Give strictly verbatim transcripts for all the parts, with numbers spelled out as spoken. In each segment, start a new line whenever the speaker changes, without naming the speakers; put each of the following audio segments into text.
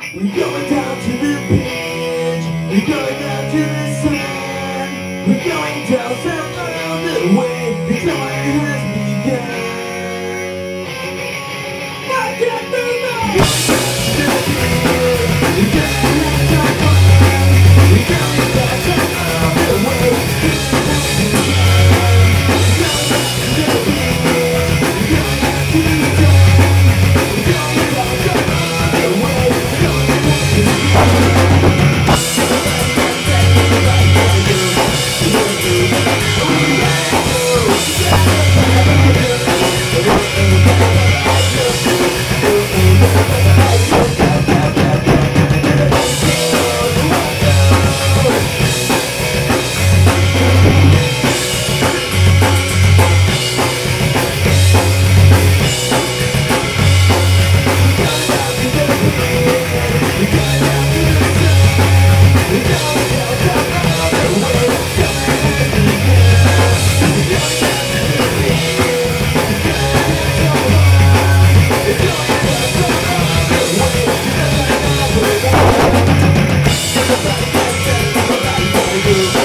We're going down to the beach. We're going down to the sun. We're going down some other way. The climb has begun. Not yet the night. We're gonna have some fun. We're going down some other way.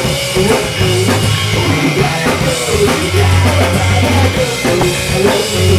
We'll be right back.